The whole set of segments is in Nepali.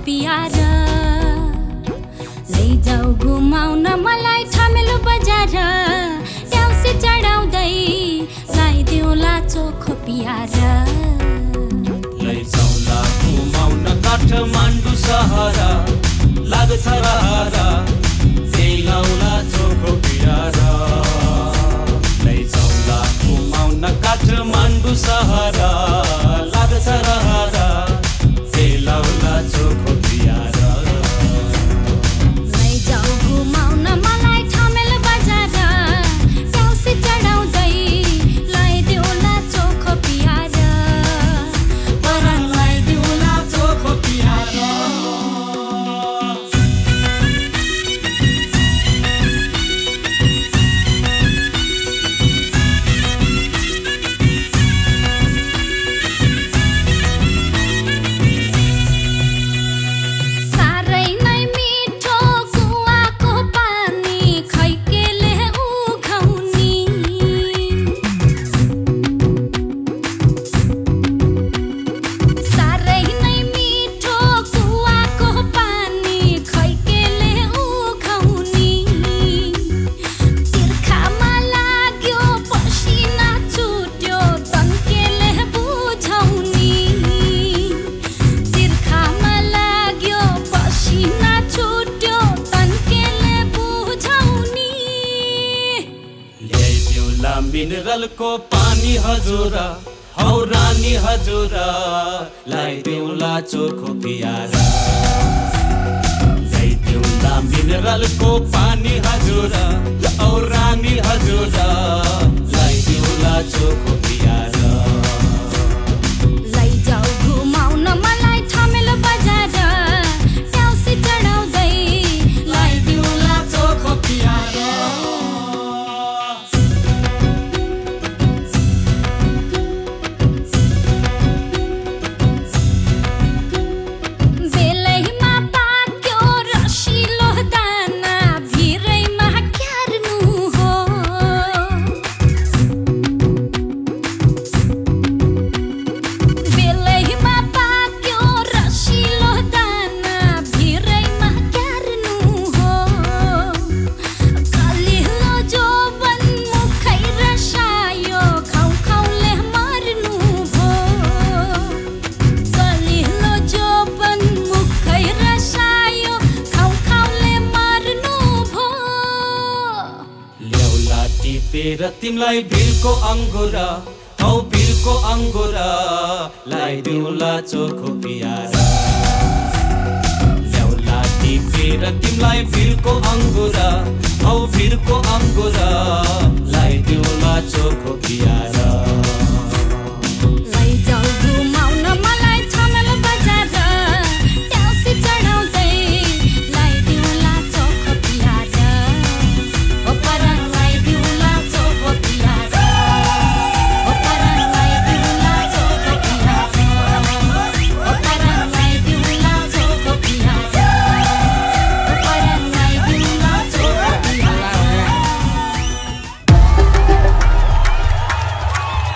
पियार लैजाऊ घुमाउन मलाई ठमेलो बजार ट्याउसे चढाउँदै लाइदेऊला चोखो पियार लैजाउला घुमाउन काठमाडौँ सहर लाग्छ रहर ल्याउला चोखो पियार लैजाउला घुमाउन काठमाडौँ सहर लाग्छ रहर ल्याउला चोखो पियार लैजाऊ घुमाउन मलाई ठमेलो बजार ट्याउसे चढाउँदै लाइदेऊला चोखो पियार परन लाइदेऊला चोखो पियार मिनरल को पानी हजुर हौ रानी हजुर लाइदेऊला चोखो पियार ल्याइदेऊला मिनरल को पानी हजुर हौ रानी हजुर लाइदेऊला चोखो पियार लैजाऊ घुमाउन मलाई ठमेलो बजार ट्याउसे चढाउँदै लाइदेऊला चोखो पियार तिमलाई भिरको अंगुर हौ भिरको अंगुर लाइदेऊला चोखो पियार ल्याउला टिपेर तिमलाई भिरको अंगुर हौ भिरको अंगुर लाइदेऊला चोखो पियार लैजाऊ घुमाउन मलाई ठमेलो बजार ट्याउसे चढाउँदै लाइदेऊला चोखो पियार ओ परन लाइदेऊला चोखो पियार ओ परन लाइदेऊला चोखो पियार ओ परन लाइदेऊला चोखो पियार ओ परन लाइदेऊला चोखो पियार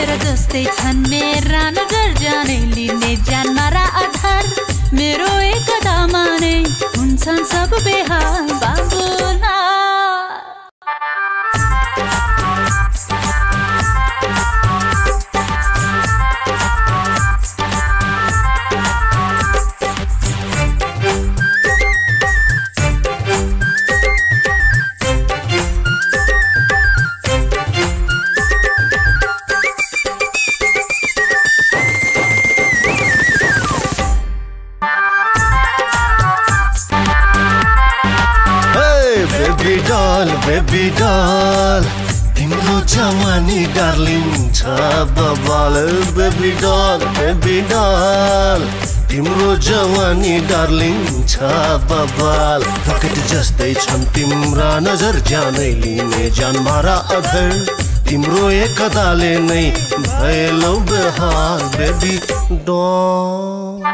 तेरा जस्तै छन् मेरा नजर जाने लिने जान्मारा आधार मेरो एक अदामा नै हुन्छन् सब बेहाल बाबुला Baby doll, तिम्रो जवानी डार्लिङ छ बबाल Baby doll, तिम्रो जवानी डार्लिङ छ बबाल रकेट जस्तै छन् तिम्रा नजर जानै लिने जान मारा अधर तिम्रो एक अदाले नै भएलौ बेहाल Baby doll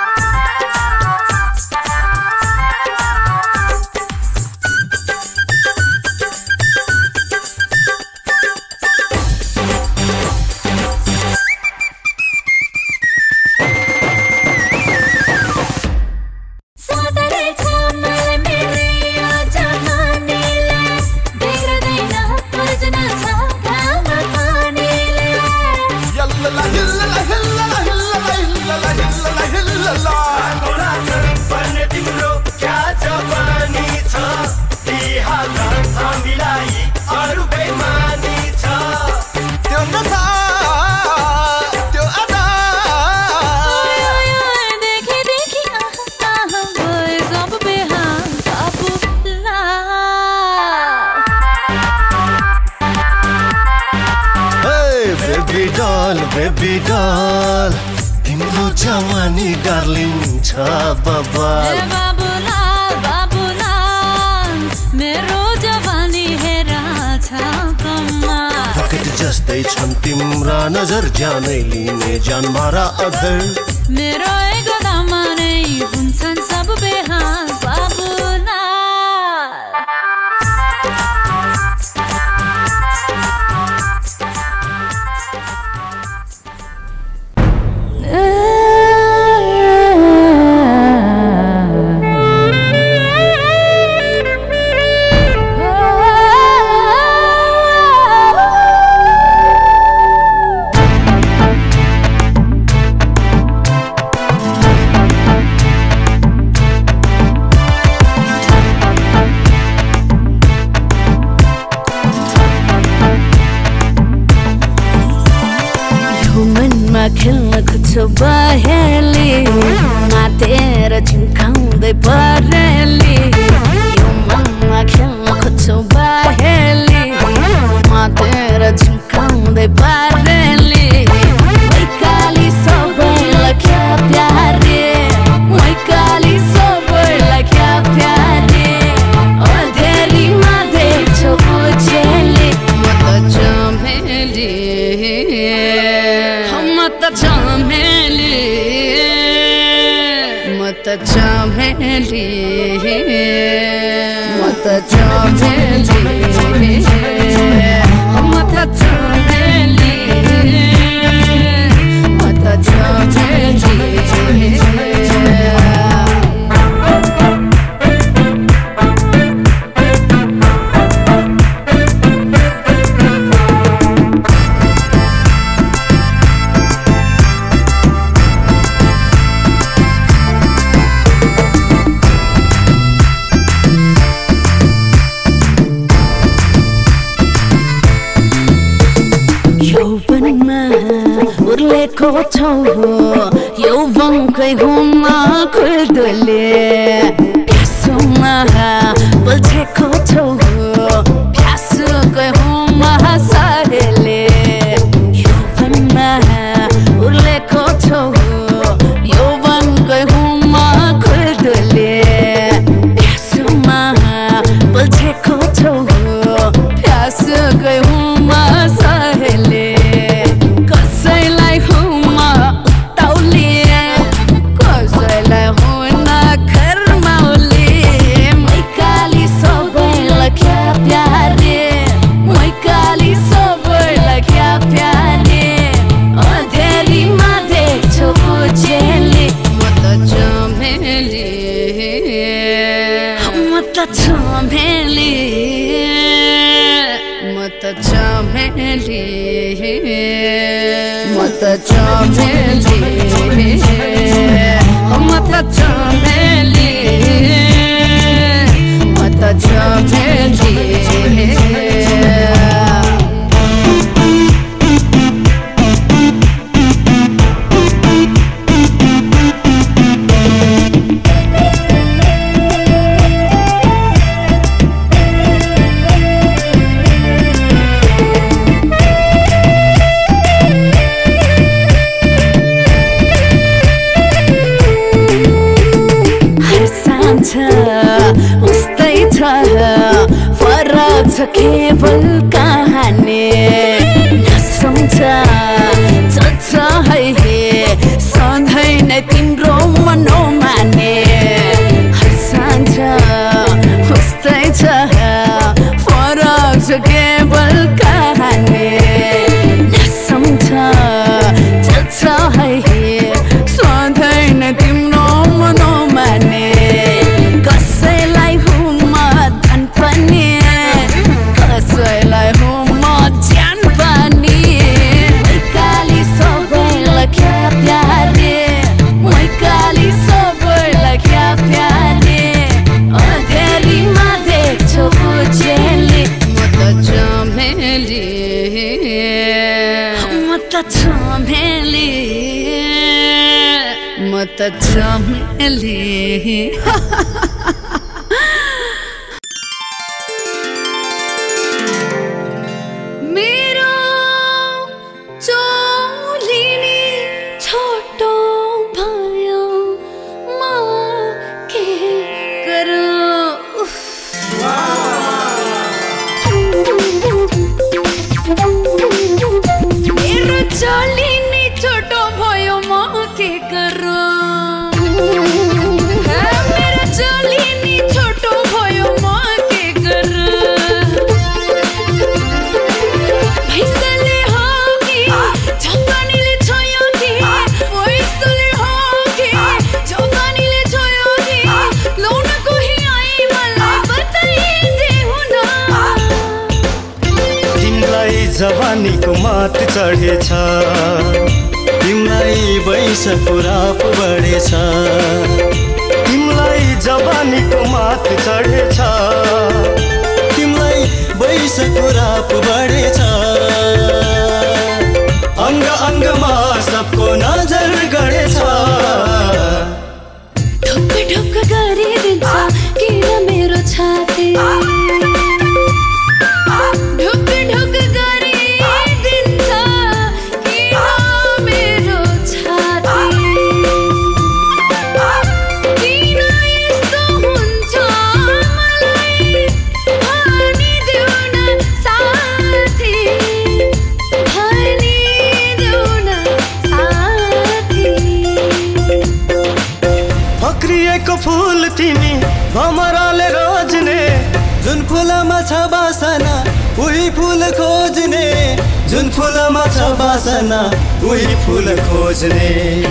Baby doll, तिम्रो जवानी डार्लिङ छ बबाल बाबुला मेरो जवानी हेरा छ कमाल रकेट जस्तै छन् तिम्रा नजर जानै लिने जान मारा अधर मेरो एक अदामा नै हुन्छन् सब बेहाल बाबुला खेल्न खोज्छौ बहेली मातेर झिम्काउँदै परेली यो मनमा खेल्न खोज्छौ बहेली मातेर झिम्काउँदै परेली मैकाली सबैलाई क्या प्यारे मैकाली सबैलाई क्या प्यारे अँधेरीमा देख्छौ बुझेली म त चमेली उर्लेको छौ यौवनकै हुमा खुल्दुले प्यासोमा बल्झेको छौ प्यासोकै हुमा सहेले यौवनमा उर्लेको छौ यौवनकै हुमा खुल्दुले प्यासोमा बल्झेको छौ प्यासोकै हुमा सहेले सब चमेली म त चमेली म त चमेली म त चमेली म त चमेली उस्तै छ फरक छ केवल कहानी नसम्झ छ है सधैँ नै तिम्रो मनोमाने हर साँझ उस्तै छ फरक छ केवल कहानी नसम्झ छ है सधैँ नै तिम्रो मनोमाने कसैलाई हुमा धन पनि कसैलाई हुमा ज्यान पनि मैकाली सबैलाई क्या प्यारे मैकाली सबैलाई क्या प्यारे अँधेरीमा देख्छौ उज्याली म त चमेली म त चमेली म त चमेली मेरो चोली नि छोटो भयो म के गरौँ मेरो चोली नि छोटो भयो म के गरौँ मेरो चोली नि छोटो भयो म के गरौँ भैँसले हो कि झपनीले छोयो कि भैँसले हो कि झपनीले छोयो कि लौन कोही आई मलाई बताइदेऊ न तिमीलाई जवानीको मात चढेछ तिमीलाई वैशको राप बढेछ तिमीलाई जवानीको मात चढेछ तिमीलाई वैशको राप बढेछ अङ्ग अङ्गमा सबको नजर गढेछ ढुक्क ढुक्क गरिदिन्छ किन मेरो छाती ढुक्क ढुक्क गरिदिन्छ किन मेरो छाती किन यस्तो हुन्छ मलाई भनिदेऊ न साथी भनिदेऊ न साथी फक्रिएको फुल तिमी भमराले रोज्ने जुन फुलमा छ बासना उही फुल खोज्ने जुन फुलमा छ बासना उही फुल खोज्ने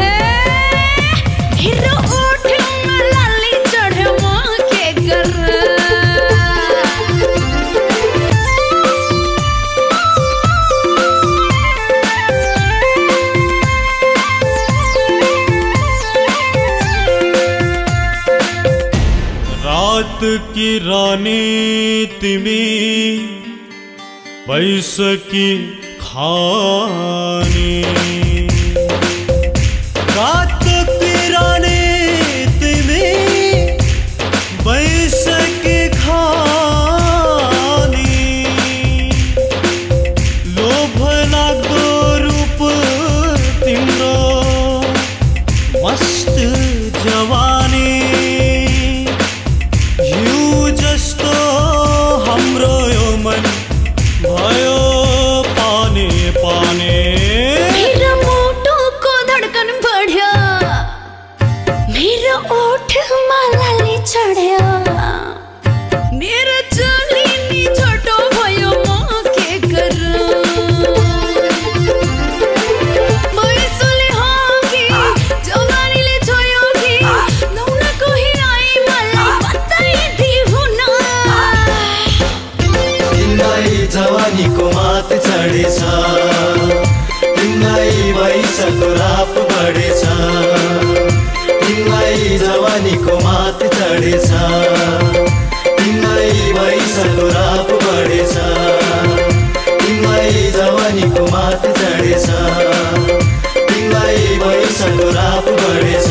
मेरो ओठमा लाली चढ्यो म के गरौँ रात की रानी तिमी वैश की खानी रात की रानी तिमी वैश की खानी लोभ लाग्दो रूप तिम्रो मस्त जवानी जस्तो हाम्रो यो मन भयो पानी पानी मेरो मुटुको धड्कन बढ्यो चढेछ तिमीलाई वैशाखको राप बढेछ तिमीलाई जवानीको मात चढेछ तिमीलाई वैशाखको राप बढेछ तिमीलाई जवानीको मात चढेछ तिमीलाई वैशाखको राप बढेछ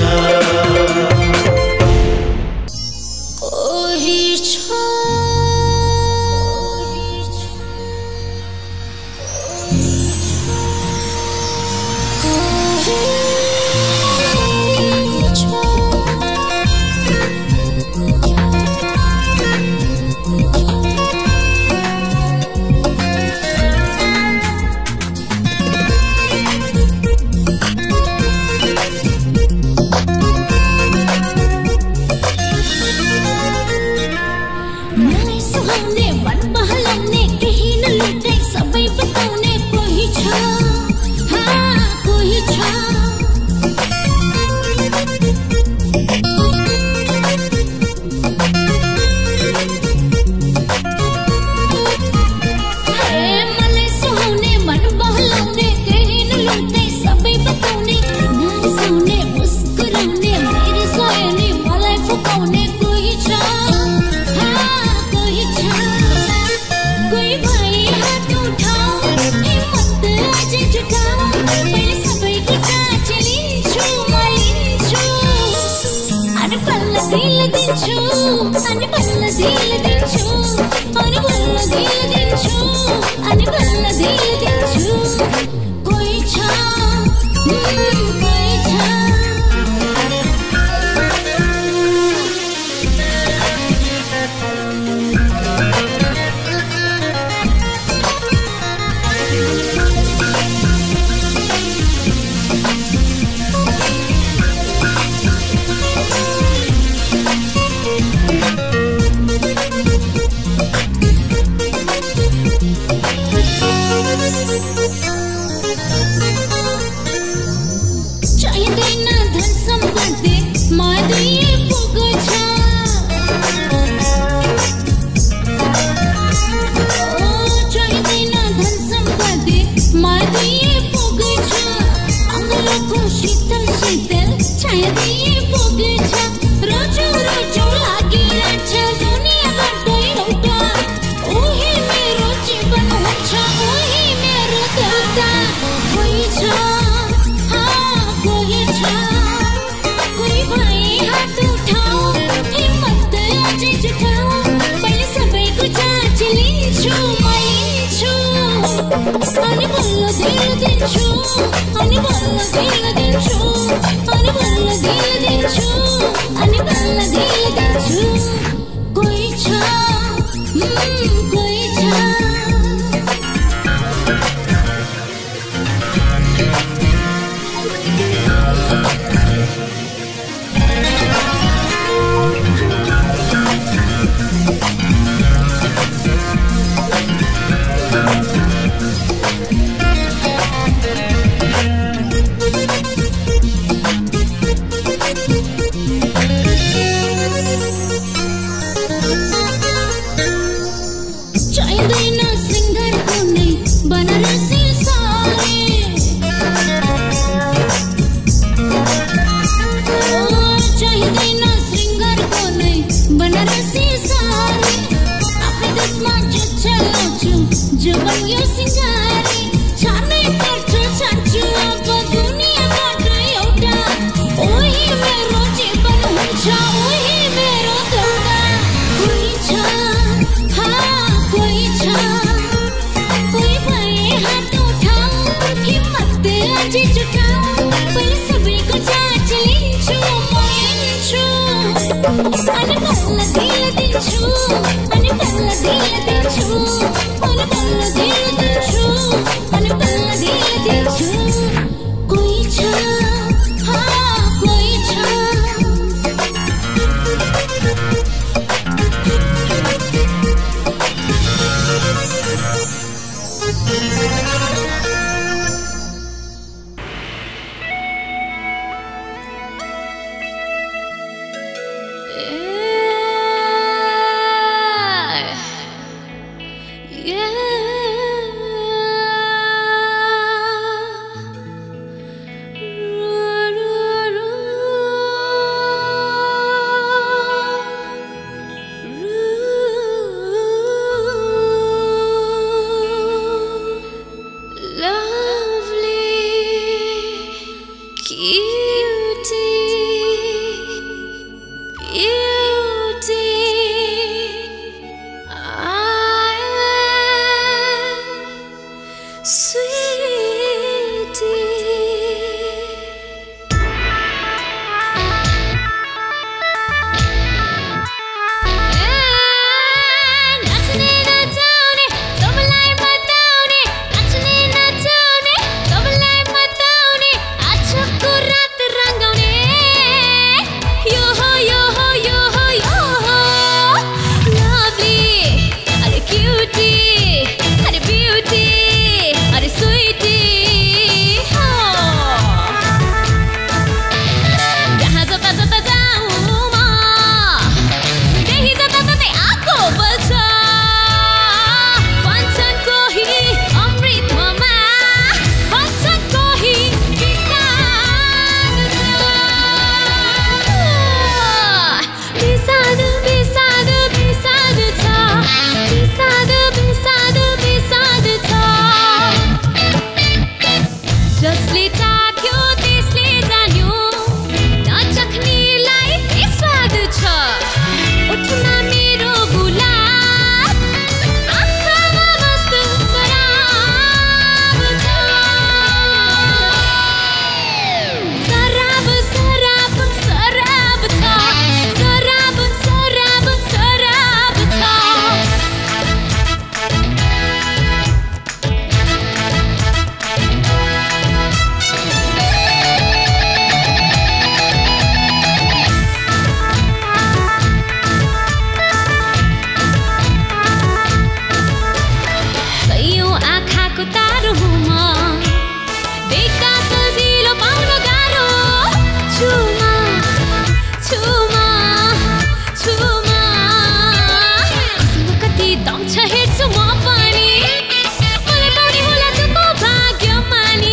दक्ष हेर्छु म पनि मलाई पाउने होला त म भाग्यमानी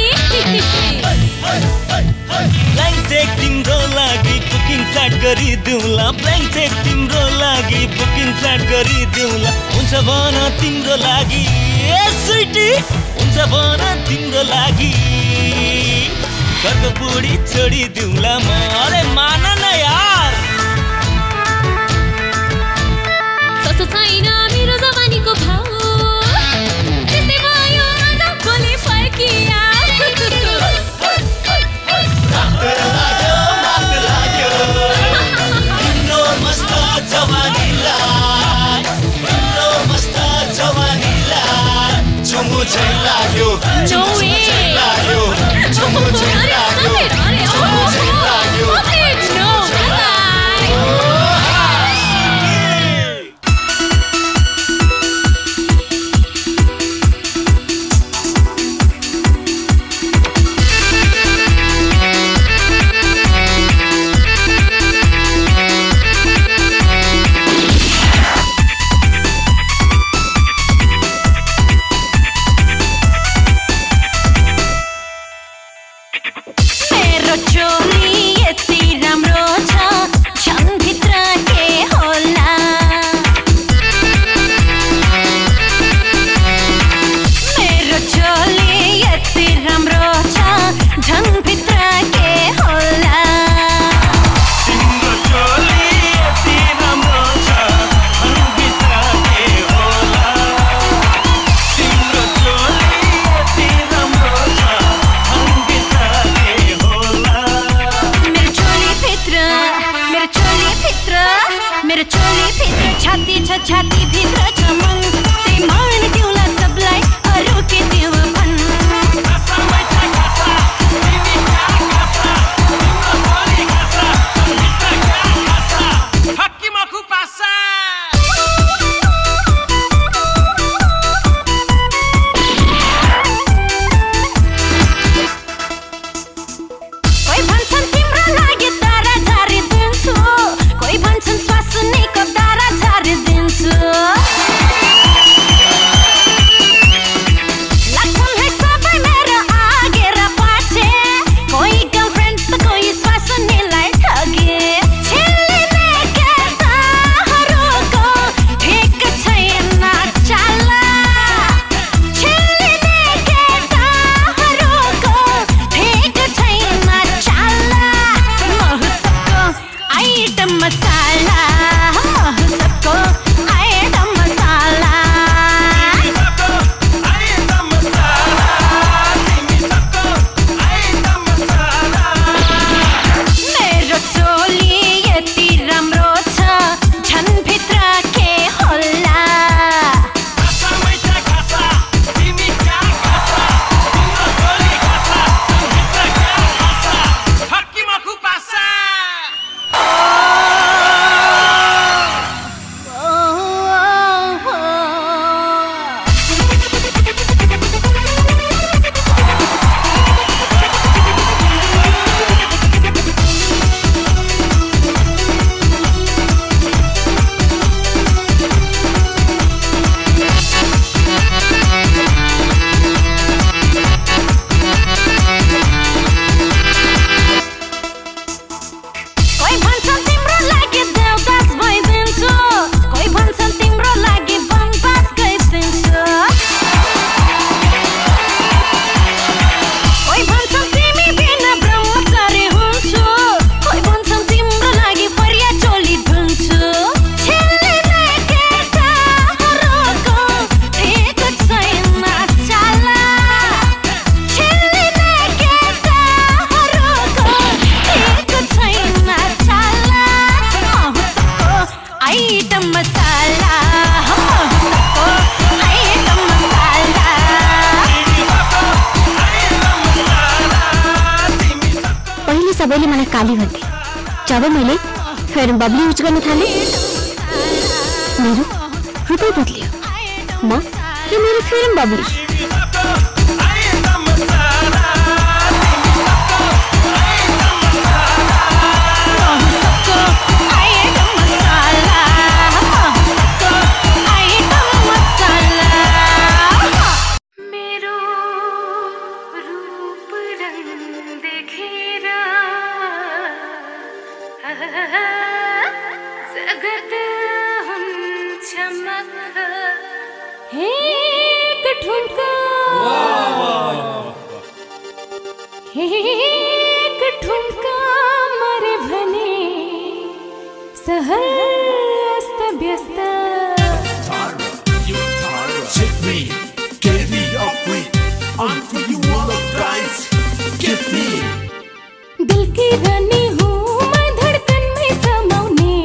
ब्ल्याङ्क चेक तिम्रो लागि बुकिङ स्टार्ट गरिदिउँला ब्ल्याङ्क चेक तिम्रो लागि बुकिङ स्टार्ट गरिदिउँला हुन्छ भन तिम्रो लागि ए स्विटी हुन्छ भन तिम्रो लागि घरको बुढी छोडिदिउँला म अरे मान न यार सस्तो छैन मेरो जवानीको भाउ त्यस्तै भयो आज भोलि फर्किया चुमु चाहिँ लाग्यो चुमु चाहिँ लाग्यो चुमु चाहिँ लाग्यो चुमु चाहिँ लाग्यो छाती भित्र छ मन त्यही मन दिउला सबलाई अरू के देऊ भन कोही भन्छन् तिम्रो लागि तारा झारिदिन्छु कोही भन्छन् स्वास्नीको तारा झारिदिन्छु लाग्छन् है सबै मेरो आगे र पछि कोही गर्लफ्रेन्ड त कोही स्वास्नीलाई ठगे छिल्लिने केटाहरूको ठिक छैन चाल छिल्लिने केटाहरूको ठिक छैन चाल महुसको आइटम मसाला महुसको आइटम मसाला मेरो चोली यति राम्रो छ झन् भित्र के होला कोही भन्छन् तिम्रो लागि देवदास भइदिन्छु कोही भन्छन् तिम्रो लागि वनवास गइदिन्छु कोही भन्छन् तिमी बिना ब्रह्मचारी हुन्छु कोही भन्छन् तिम्रो लागि फरिया चोली धुन्छु छिल्लिने केटाहरूको ठिक छैन चाल छिल्लिने केटाहरूको ठिक छैन चाल महुसको आइटम मसाला महुसको आइटम मसाला पहिले सबैले मलाई काली भन्थे जब मैले फेयर एन्ड बबली युज गर्न थालेँ मेरो रूपै बदलियो म र मेरो फेयर एन्ड बबली महुसको आइटम मसाला महुसको आइटम एक ठुमका एक ठुमका मारे भने सहर अस्त व्यस्त दिल की रानी हूँ मैं धड़कन में समाउने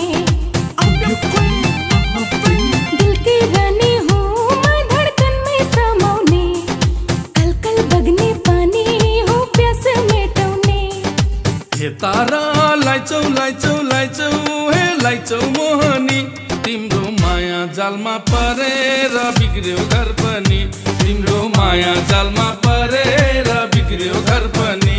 दिल की रानी हूँ मैं धड़कन में समाउने कल कल बगने पानी हूँ प्यास मेटाउने हे तारा लाइचौ लाइचौ लाइचौ हे लाइचौ मोहनी तिम्रो माया जालमा परेर बिग्रियो घर पनि तिम्रो माया जालमा परेर बिग्रियो घर पनि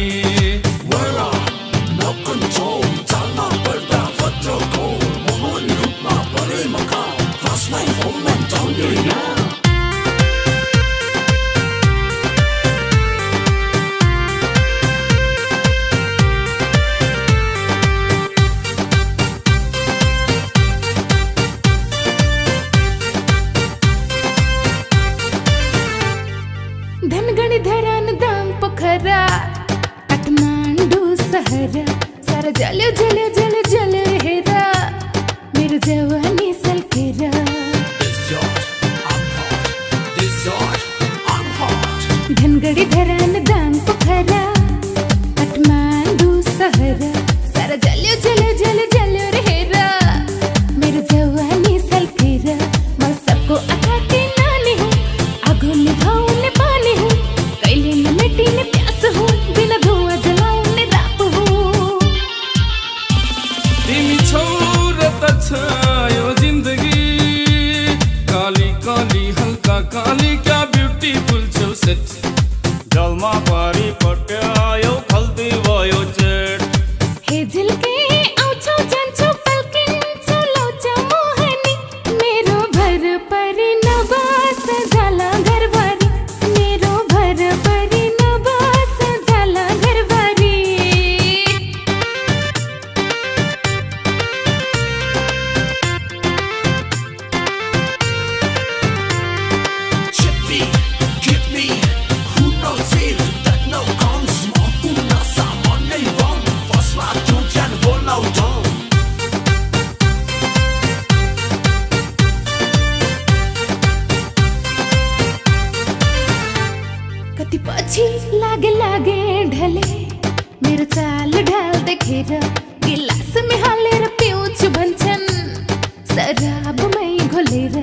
धनगढी धरान दाङ पोखरा काठमाडौँ सहर सारा जल्यो जल्यो जल्यो जल्यो हेरा मेरो जवानी सल्केर धनगढी धरान दाङ पोखरा काठमाडौँ सहर सारा जल्यो जल्यो जल्यो जल्यो हेरा मेरो जवानी सल्केर म सबको आँखा के नानी हूँ आगो निभाउने पानी हूँ कहिले न मेटिने प्यास हूँ बिना धुआं जलाउने राप हूँ तिमी छौ र त छ यो जिन्दगी काली काली हल्का काली क्या ब्युटीफुल छौ सेट जलमा पारी पट्यायो खल्ती भयो चेट हे झिल्के आउँछौ जान्छौ पल्किन्छौ लाउँछौ मोहनी मेरो भर परि नबस जाला घरबारी मेरो भर परि नबस जाला घरबारी कति पछि लागे लागे ढले मेरो चाल ढाल देखेर गिलास में हालेर पिउँछु भन्छन् शराबमै घोलेर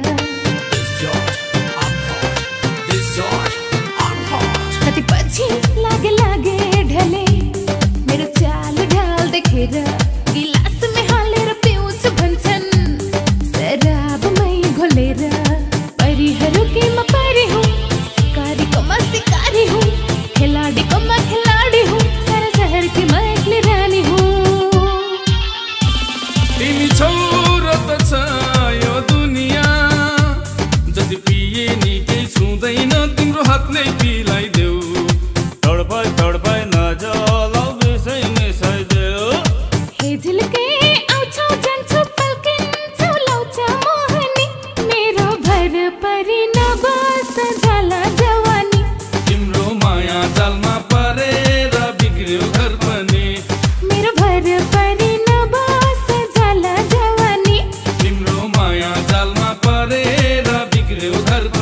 कति पछि लागे लागे ढले मेरो चाल ढाल देखेर गिलास में हालेर पिउँछु भन्छन् शराबमै घोलेर परिहरू के म परी हूँ शिकारी को मैं शिकारी हूँ खिलाड़ी को मैं खिलाड़ी हूँ सारा शहर की मैं एकली रानी हूँ तिमी छौ र त छ यो दुनिया जति पिए नि केही छुँदैन तिम्रो हातले पिलाइदेऊ तडपाई नजलाउ बेसै मिसाइदेऊ हे झिल्के आउँछौ जान्छौ पल्किन्छौ लाउँछौ मोहनी मेरो भर परि नबस जाला जवानी तिम्रो माया जालमा परेर बिग्रियो घर पनि मेरो भर परि नबस जाला जवानी तिम्रो माया जालमा परेर बिग्रियो घर